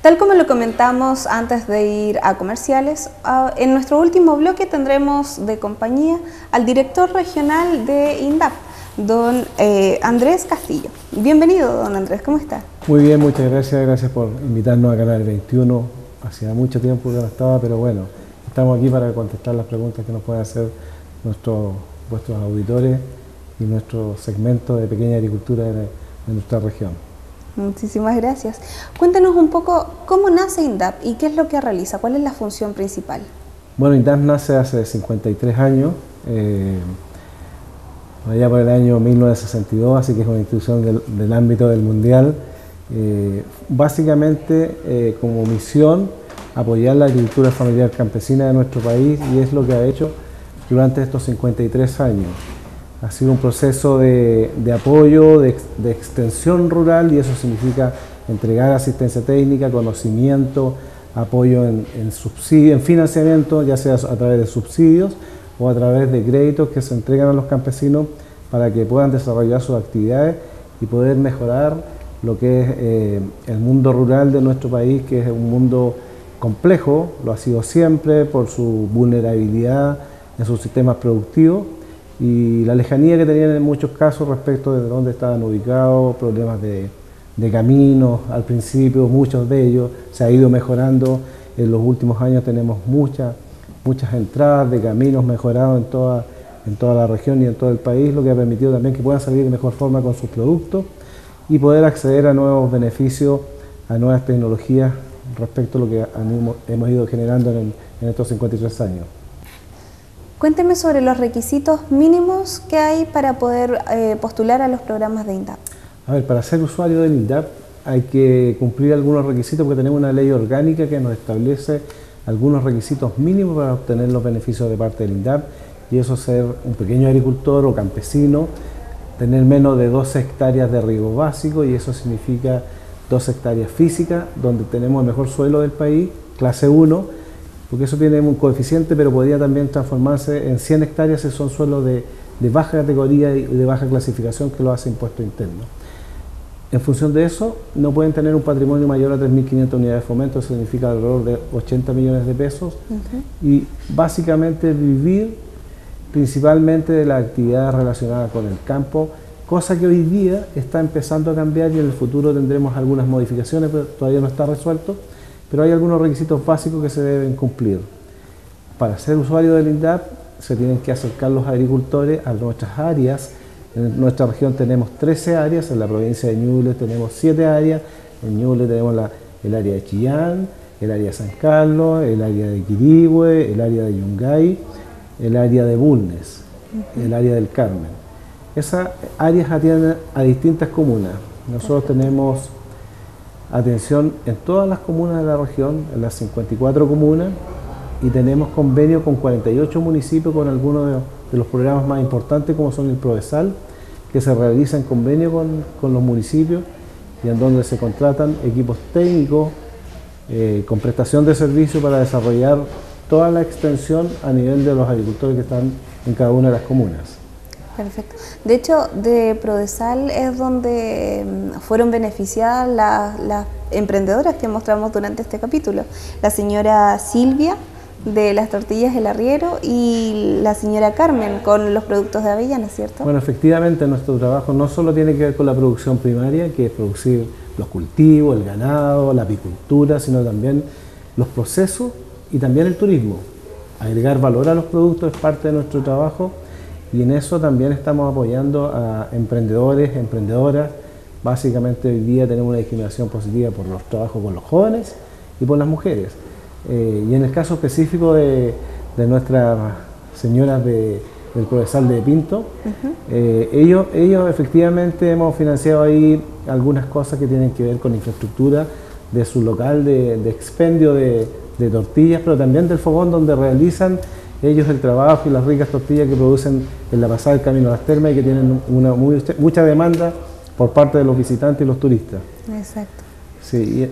Tal como lo comentamos antes de ir a comerciales, en nuestro último bloque tendremos de compañía al director regional de INDAP, don Andrés Castillo. Bienvenido, don Andrés, ¿cómo está? Muy bien, muchas gracias, gracias por invitarnos a Canal 21. Hacía mucho tiempo que no estaba, pero bueno, estamos aquí para contestar las preguntas que nos pueden hacer vuestros auditores y nuestro segmento de pequeña agricultura de nuestra región. Muchísimas gracias. Cuéntenos un poco cómo nace INDAP y qué es lo que realiza, cuál es la función principal. Bueno, INDAP nace hace 53 años, allá por el año 1962, así que es una institución del ámbito del mundial. Básicamente como misión apoyar la agricultura familiar campesina de nuestro país, y es lo que ha hecho durante estos 53 años. Ha sido un proceso de apoyo, de extensión rural, y eso significa entregar asistencia técnica, conocimiento, apoyo en financiamiento, ya sea a través de subsidios o a través de créditos que se entregan a los campesinos para que puedan desarrollar sus actividades y poder mejorar lo que es el mundo rural de nuestro país, que es un mundo complejo, lo ha sido siempre por su vulnerabilidad en sus sistemas productivos y la lejanía que tenían en muchos casos respecto de dónde estaban ubicados, problemas de caminos al principio, muchos de ellos se ha ido mejorando. En los últimos años tenemos muchas entradas de caminos mejorados en toda la región y en todo el país, lo que ha permitido también que puedan salir de mejor forma con sus productos y poder acceder a nuevos beneficios, a nuevas tecnologías respecto a lo que hemos ido generando en estos 53 años. Cuénteme sobre los requisitos mínimos que hay para poder postular a los programas de INDAP. A ver, para ser usuario del INDAP hay que cumplir algunos requisitos porque tenemos una ley orgánica que nos establece algunos requisitos mínimos para obtener los beneficios de parte del INDAP, y eso es ser un pequeño agricultor o campesino, tener menos de 12 hectáreas de riego básico, y eso significa 2 hectáreas físicas, donde tenemos el mejor suelo del país, clase 1, porque eso tiene un coeficiente, pero podría también transformarse en 100 hectáreas si son suelos de baja categoría y de baja clasificación que lo hace impuesto interno. En función de eso, no pueden tener un patrimonio mayor a 3.500 unidades de fomento, eso significa alrededor de 80 millones de pesos, y básicamente vivir principalmente de las actividades relacionadas con el campo, cosa que hoy día está empezando a cambiar y en el futuro tendremos algunas modificaciones, pero todavía no está resuelto, pero hay algunos requisitos básicos que se deben cumplir. Para ser usuario del INDAP se tienen que acercar los agricultores a nuestras áreas. En nuestra región tenemos 13 áreas, en la provincia de Ñuble tenemos 7 áreas, en Ñuble tenemos el área de Chillán, el área de San Carlos, el área de Quirihue, el área de Yungay, el área de Bulnes, el área del Carmen. Esas áreas atienden a distintas comunas. Nosotros tenemos atención en todas las comunas de la región, en las 54 comunas, y tenemos convenio con 48 municipios con algunos de los programas más importantes, como son el PRODESAL, que se realiza en convenio con los municipios y en donde se contratan equipos técnicos con prestación de servicio para desarrollar toda la extensión a nivel de los agricultores que están en cada una de las comunas. Perfecto. De hecho, de PRODESAL es donde fueron beneficiadas las emprendedoras que mostramos durante este capítulo. La señora Silvia de las tortillas El Arriero y la señora Carmen con los productos de avellana, ¿cierto? Bueno, efectivamente nuestro trabajo no solo tiene que ver con la producción primaria, que es producir los cultivos, el ganado, la apicultura, sino también los procesos y también el turismo. Agregar valor a los productos es parte de nuestro trabajo, y en eso también estamos apoyando a emprendedores, emprendedoras. Básicamente hoy día tenemos una discriminación positiva por los trabajos con los jóvenes y por las mujeres. Y en el caso específico de nuestras señoras del PRODESAL de Pinto, ellos efectivamente hemos financiado ahí algunas cosas que tienen que ver con infraestructura de su local de expendio de tortillas, pero también del fogón donde realizan ellos el trabajo y las ricas tortillas que producen en la pasada del Camino a las Termas y que tienen mucha demanda por parte de los visitantes y los turistas. Exacto. Sí.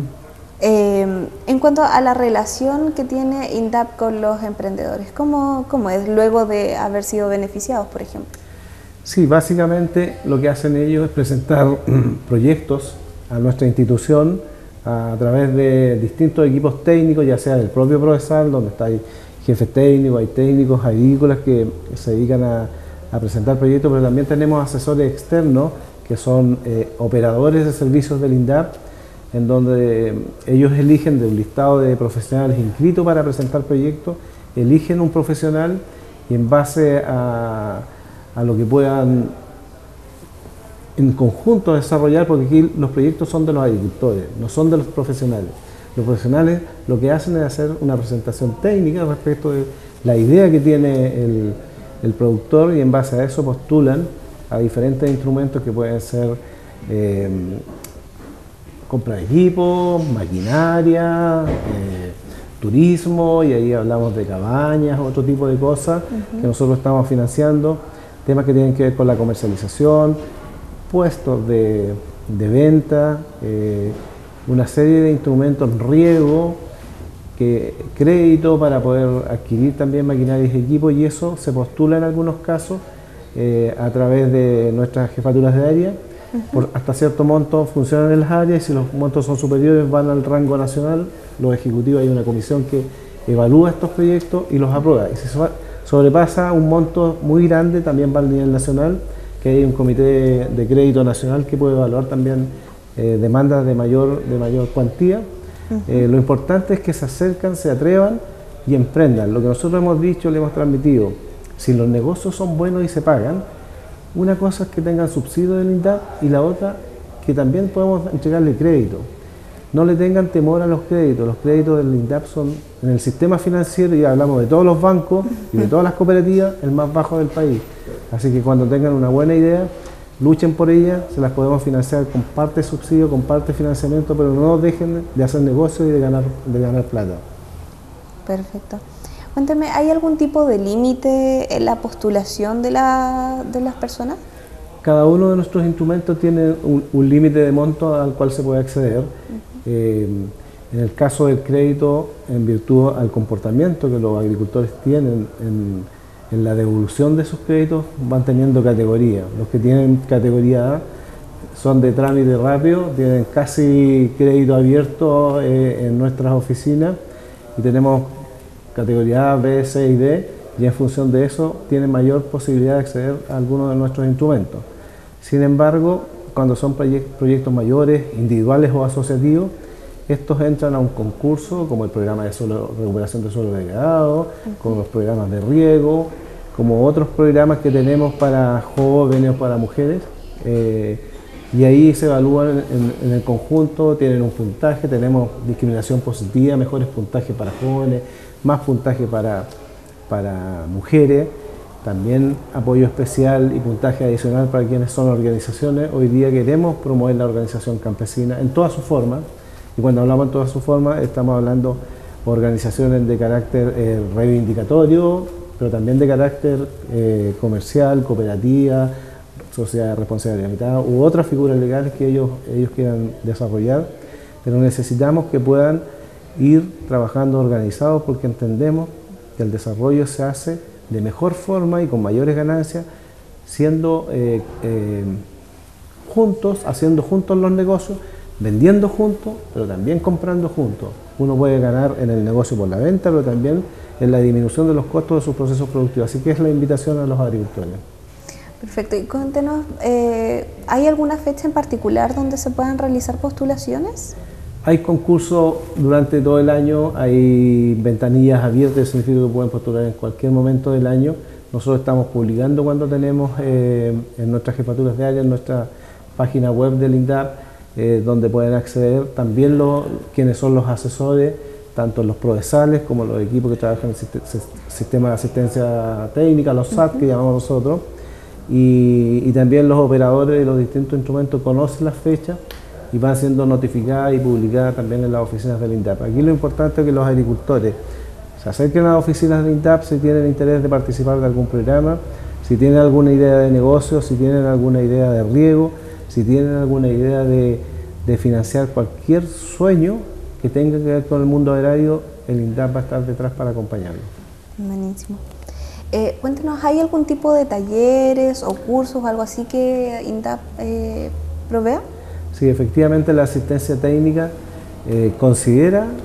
En cuanto a la relación que tiene INDAP con los emprendedores, ¿cómo es luego de haber sido beneficiados, por ejemplo? Sí, básicamente lo que hacen ellos es presentar proyectos a nuestra institución, a través de distintos equipos técnicos, ya sea del propio Prodesal, donde está hay jefes técnicos, hay técnicos agrícolas que se dedican a presentar proyectos, pero también tenemos asesores externos que son operadores de servicios del INDAP, en donde ellos eligen de un listado de profesionales inscritos para presentar proyectos, eligen un profesional y en base a lo que puedan en conjunto desarrollar, porque aquí los proyectos son de los agricultores, no son de los profesionales. Los profesionales lo que hacen es hacer una presentación técnica respecto de la idea que tiene el productor y en base a eso postulan a diferentes instrumentos que pueden ser compra de equipos, maquinaria, turismo, y ahí hablamos de cabañas, otro tipo de cosas que nosotros estamos financiando, temas que tienen que ver con la comercialización, puestos de venta, una serie de instrumentos, riego, crédito para poder adquirir también maquinaria y equipos, y eso se postula en algunos casos a través de nuestras jefaturas de área. Hasta cierto monto funcionan en las áreas y si los montos son superiores van al rango nacional. Los ejecutivos, hay una comisión que evalúa estos proyectos y los aprueba. Y si sobrepasa un monto muy grande también va al nivel nacional, que hay un comité de crédito nacional que puede evaluar también demandas de mayor cuantía. Lo importante es que se acercan, se atrevan y emprendan. Lo que nosotros hemos dicho, le hemos transmitido, si los negocios son buenos y se pagan, una cosa es que tengan subsidio del INDAP y la otra que también podemos entregarle crédito. No le tengan temor a los créditos del INDAP son, en el sistema financiero, y hablamos de todos los bancos y de todas las cooperativas, el más bajo del país. Así que cuando tengan una buena idea, luchen por ella, se las podemos financiar con parte de subsidio, con parte de financiamiento, pero no dejen de hacer negocios y de ganar plata. Perfecto. Cuéntame, ¿hay algún tipo de límite en la postulación de las personas? Cada uno de nuestros instrumentos tiene un límite de monto al cual se puede acceder. En el caso del crédito, en virtud al comportamiento que los agricultores tienen en la devolución de sus créditos, van teniendo categoría. Los que tienen categoría A son de trámite rápido, tienen casi crédito abierto en nuestras oficinas, y tenemos categoría A, B, C y D, y en función de eso tienen mayor posibilidad de acceder a algunos de nuestros instrumentos. Sin embargo, cuando son proyectos mayores, individuales o asociativos, estos entran a un concurso como el programa de recuperación de suelo degradado, como los programas de riego, como otros programas que tenemos para jóvenes o para mujeres, y ahí se evalúan en el conjunto, tienen un puntaje, tenemos discriminación positiva, mejores puntajes para jóvenes, más puntaje para mujeres, también apoyo especial y puntaje adicional para quienes son organizaciones. Hoy día queremos promover la organización campesina en todas sus formas, y cuando hablamos en todas sus formas estamos hablando de organizaciones de carácter reivindicatorio, pero también de carácter comercial, cooperativa, sociedad de responsabilidad limitada u otras figuras legales que ellos quieran desarrollar, pero necesitamos que puedan ir trabajando organizados, porque entendemos que el desarrollo se hace de mejor forma y con mayores ganancias siendo juntos, haciendo juntos los negocios, vendiendo juntos, pero también comprando juntos. Uno puede ganar en el negocio por la venta, pero también en la disminución de los costos de sus procesos productivos. Así que es la invitación a los agricultores. Perfecto. Y cuéntenos, ¿hay alguna fecha en particular donde se puedan realizar postulaciones? Hay concursos durante todo el año, hay ventanillas abiertas, eso significa que pueden postular en cualquier momento del año. Nosotros estamos publicando cuando tenemos en nuestras jefaturas de área, en nuestra página web del INDAP, donde pueden acceder también quienes son los asesores, tanto los prodesales como los equipos que trabajan en el sistema de asistencia técnica, los SAT que llamamos nosotros, y también los operadores de los distintos instrumentos conocen las fechas y van siendo notificadas y publicadas también en las oficinas del INDAP. Aquí lo importante es que los agricultores se acerquen a las oficinas del INDAP si tienen interés de participar de algún programa, si tienen alguna idea de negocio, si tienen alguna idea de riego, si tienen alguna idea de financiar cualquier sueño que tenga que ver con el mundo agrario, el INDAP va a estar detrás para acompañarlo. Buenísimo. Cuéntenos, ¿hay algún tipo de talleres o cursos o algo así que INDAP provea? Sí, efectivamente la asistencia técnica considera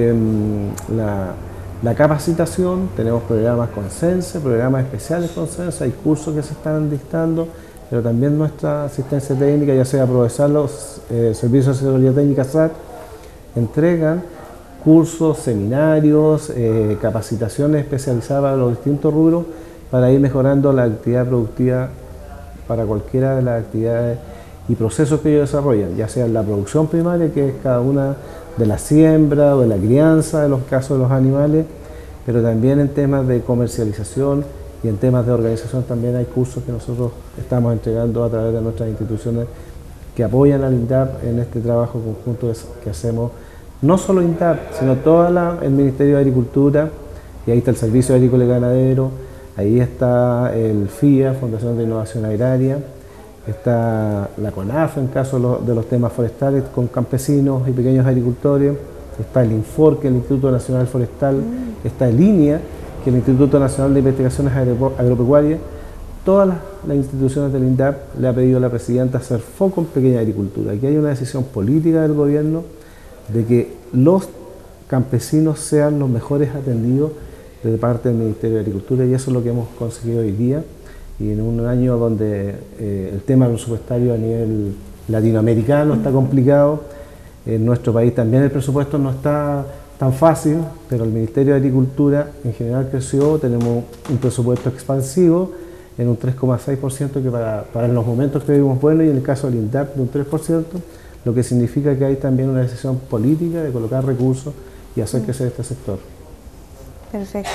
la capacitación. Tenemos programas con CENSE, programas especiales con CENSE, hay cursos que se están dictando, pero también nuestra asistencia técnica, ya sea Prodesal, los servicios de asesoría técnica SAT, entregan cursos, seminarios, capacitaciones especializadas para los distintos rubros para ir mejorando la actividad productiva para cualquiera de las actividades y procesos que ellos desarrollan, ya sea en la producción primaria, que es cada una de la siembra o de la crianza, en los casos de los animales, pero también en temas de comercialización y en temas de organización también hay cursos que nosotros estamos entregando a través de nuestras instituciones que apoyan al INDAP en este trabajo conjunto que hacemos, no solo INDAP, sino todo el Ministerio de Agricultura, y ahí está el Servicio Agrícola y Ganadero, ahí está el FIA, Fundación de Innovación Agraria, está la CONAF en caso de los temas forestales con campesinos y pequeños agricultores, está el INFOR, que es el Instituto Nacional Forestal, está el INIA, que es el Instituto Nacional de Investigaciones Agropecuarias. Todas las instituciones del INDAP le ha pedido a la Presidenta hacer foco en pequeña agricultura. Aquí hay una decisión política del gobierno de que los campesinos sean los mejores atendidos de parte del Ministerio de Agricultura, y eso es lo que hemos conseguido hoy día. Y en un año donde el tema presupuestario a nivel latinoamericano está complicado, en nuestro país también el presupuesto no está tan fácil, pero el Ministerio de Agricultura en general creció, tenemos un presupuesto expansivo en un 3,6%, que para los momentos que vivimos bueno, y en el caso del INDAP de un 3%, lo que significa que hay también una decisión política de colocar recursos y hacer crecer este sector. Perfecto.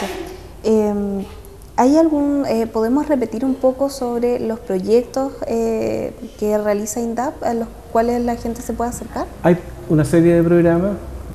¿Hay podemos repetir un poco sobre los proyectos que realiza INDAP a los cuales la gente se puede acercar? Hay una serie de programas,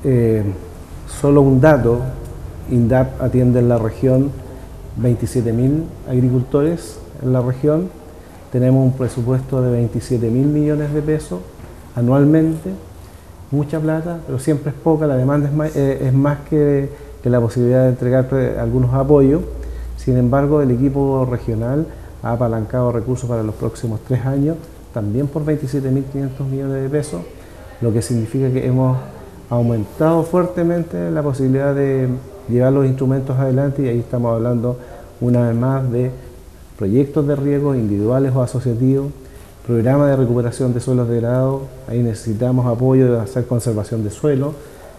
solo un dato, INDAP atiende en la región 27.000 agricultores en la región, tenemos un presupuesto de 27.000 millones de pesos anualmente, mucha plata, pero siempre es poca, la demanda es más que la posibilidad de entregar algunos apoyos. Sin embargo, el equipo regional ha apalancado recursos para los próximos 3 años, también por 27.500 millones de pesos, lo que significa que hemos aumentado fuertemente la posibilidad de llevar los instrumentos adelante, y ahí estamos hablando una vez más de proyectos de riego individuales o asociativos, programas de recuperación de suelos degradados, ahí necesitamos apoyo de hacer conservación de suelo,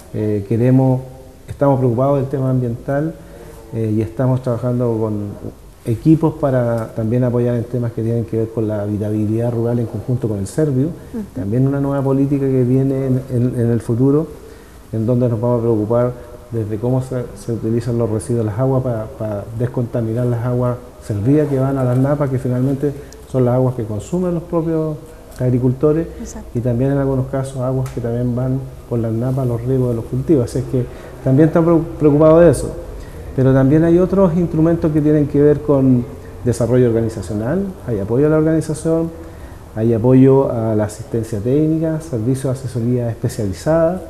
estamos preocupados del tema ambiental, y estamos trabajando con equipos para también apoyar en temas que tienen que ver con la habitabilidad rural en conjunto con el Servio, también una nueva política que viene en el futuro, en donde nos vamos a preocupar desde cómo se utilizan los residuos de las aguas para descontaminar las aguas servidas que van a las napas, que finalmente son las aguas que consumen los propios agricultores. Exacto. Y también en algunos casos aguas que también van por las napas a los riegos de los cultivos, así es que también estamos preocupados de eso. Pero también hay otros instrumentos que tienen que ver con desarrollo organizacional, hay apoyo a la organización, hay apoyo a la asistencia técnica, servicios de asesoría especializada.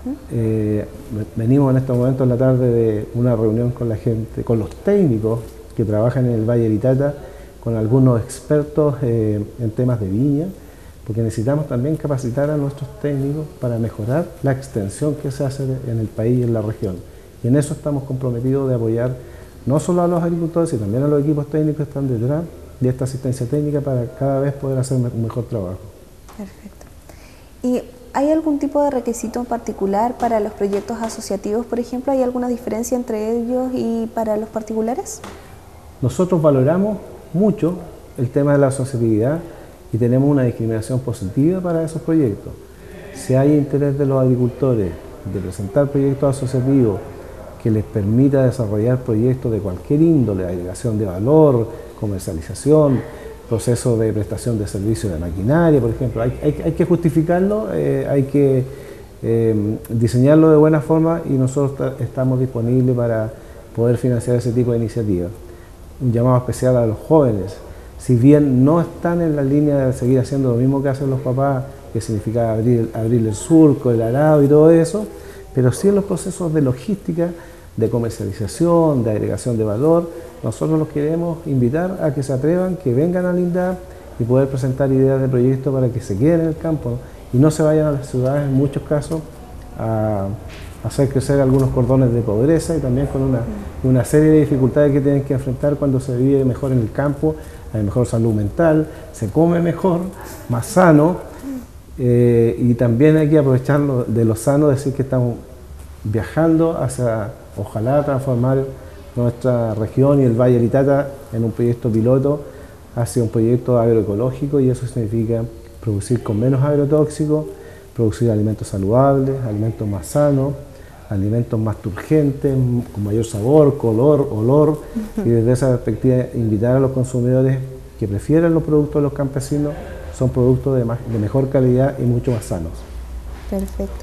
Venimos en estos momentos en la tarde de una reunión con la gente, con los técnicos que trabajan en el Valle de Vitata, con algunos expertos en temas de viña, porque necesitamos también capacitar a nuestros técnicos para mejorar la extensión que se hace en el país y en la región. Y en eso estamos comprometidos de apoyar no solo a los agricultores, sino también a los equipos técnicos que están detrás de esta asistencia técnica para cada vez poder hacer un mejor trabajo. Perfecto. ¿Y hay algún tipo de requisito en particular para los proyectos asociativos, por ejemplo? ¿Hay alguna diferencia entre ellos y para los particulares? Nosotros valoramos mucho el tema de la asociatividad y tenemos una discriminación positiva para esos proyectos. Si hay interés de los agricultores de presentar proyectos asociativos que les permita desarrollar proyectos de cualquier índole, agregación de valor, comercialización, proceso de prestación de servicios de maquinaria, por ejemplo, hay que justificarlo, hay que diseñarlo de buena forma, y nosotros estamos disponibles para poder financiar ese tipo de iniciativas. Un llamado especial a los jóvenes, si bien no están en la línea de seguir haciendo lo mismo que hacen los papás, que significa abrir el surco, el arado y todo eso, pero sí en los procesos de logística, de comercialización, de agregación de valor, nosotros los queremos invitar a que se atrevan, que vengan al INDAP y poder presentar ideas de proyectos para que se queden en el campo y no se vayan a las ciudades en muchos casos a hacer crecer algunos cordones de pobreza y también con una serie de dificultades que tienen que enfrentar cuando se vive mejor en el campo, hay mejor salud mental, se come mejor, más sano, y también hay que aprovechar de lo sano, decir que estamos viajando hacia, ojalá, transformar nuestra región y el Valle del Itata en un proyecto piloto hacia un proyecto agroecológico, y eso significa producir con menos agrotóxicos, producir alimentos saludables, alimentos más sanos, alimentos más turgentes, con mayor sabor, color, olor, y desde esa perspectiva invitar a los consumidores que prefieran los productos de los campesinos, son productos de mejor calidad y mucho más sanos. Perfecto.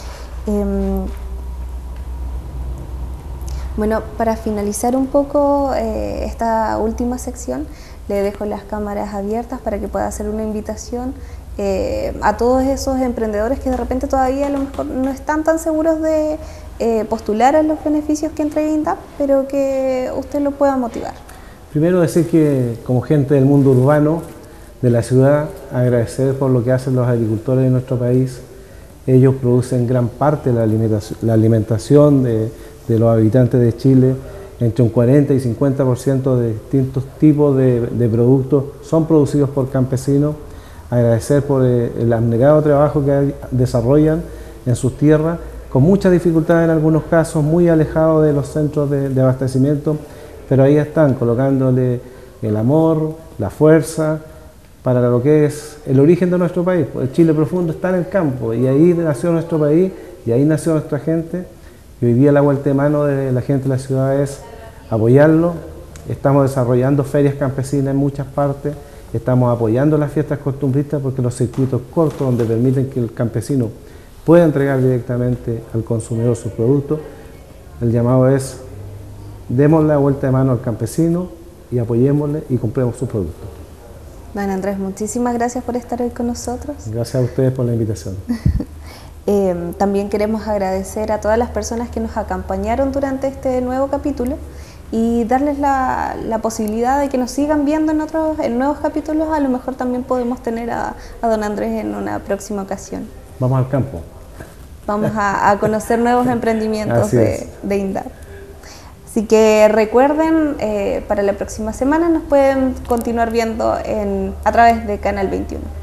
Bueno, para finalizar un poco esta última sección, le dejo las cámaras abiertas para que pueda hacer una invitación a todos esos emprendedores que de repente todavía a lo mejor no están tan seguros de postular a los beneficios que entrega INDAP, pero que usted lo pueda motivar. Primero decir que como gente del mundo urbano, de la ciudad, agradecer por lo que hacen los agricultores de nuestro país. Ellos producen gran parte de la alimentación de los habitantes de Chile. Entre un 40 y 50% de distintos tipos de productos son producidos por campesinos. Agradecer por el abnegado trabajo que desarrollan en sus tierras, con mucha dificultad en algunos casos, muy alejados de los centros de abastecimiento, pero ahí están, colocándole el amor, la fuerza, para lo que es el origen de nuestro país. El Chile profundo está en el campo, y ahí nació nuestro país, y ahí nació nuestra gente, y hoy día la vuelta de mano de la gente de la ciudad es apoyarlo. Estamos desarrollando ferias campesinas en muchas partes, estamos apoyando las fiestas costumbristas porque los circuitos cortos donde permiten que el campesino pueda entregar directamente al consumidor sus productos. El llamado es: demos la vuelta de mano al campesino y apoyémosle y compremos sus productos. Don Andrés, muchísimas gracias por estar hoy con nosotros. Gracias a ustedes por la invitación. También queremos agradecer a todas las personas que nos acompañaron durante este nuevo capítulo y darles la posibilidad de que nos sigan viendo en nuevos capítulos. A lo mejor también podemos tener a don Andrés en una próxima ocasión. Vamos al campo. Vamos a conocer nuevos emprendimientos de INDAP. Así que recuerden, para la próxima semana nos pueden continuar viendo a través de Canal 21.